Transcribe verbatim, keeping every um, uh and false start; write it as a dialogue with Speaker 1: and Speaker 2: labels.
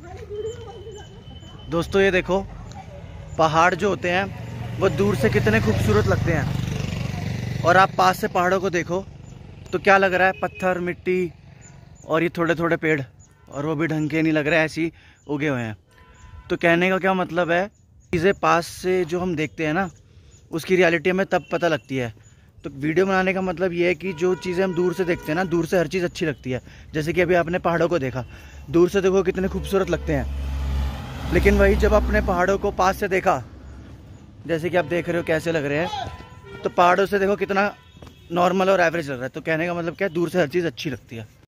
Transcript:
Speaker 1: दोस्तों ये देखो, पहाड़ जो होते हैं वो दूर से कितने खूबसूरत लगते हैं, और आप पास से पहाड़ों को देखो तो क्या लग रहा है, पत्थर, मिट्टी और ये थोड़े थोड़े पेड़, और वो भी ढंग के नहीं लग रहे, ऐसे ही उगे हुए हैं। तो कहने का क्या मतलब है, चीज़ें पास से जो हम देखते हैं ना, उसकी रियलिटी हमें तब पता लगती है। तो वीडियो बनाने का मतलब ये है कि जो चीज़ें हम दूर से देखते हैं ना, दूर से हर चीज़ अच्छी लगती है। जैसे कि अभी आपने पहाड़ों को देखा, दूर से देखो कितने खूबसूरत लगते हैं, लेकिन वही जब अपने पहाड़ों को पास से देखा, जैसे कि आप देख रहे हो कैसे लग रहे हैं, तो पहाड़ों से देखो कितना नॉर्मल और एवरेज लग रहा है। तो कहने का मतलब क्या है, दूर से हर चीज़ अच्छी लगती है।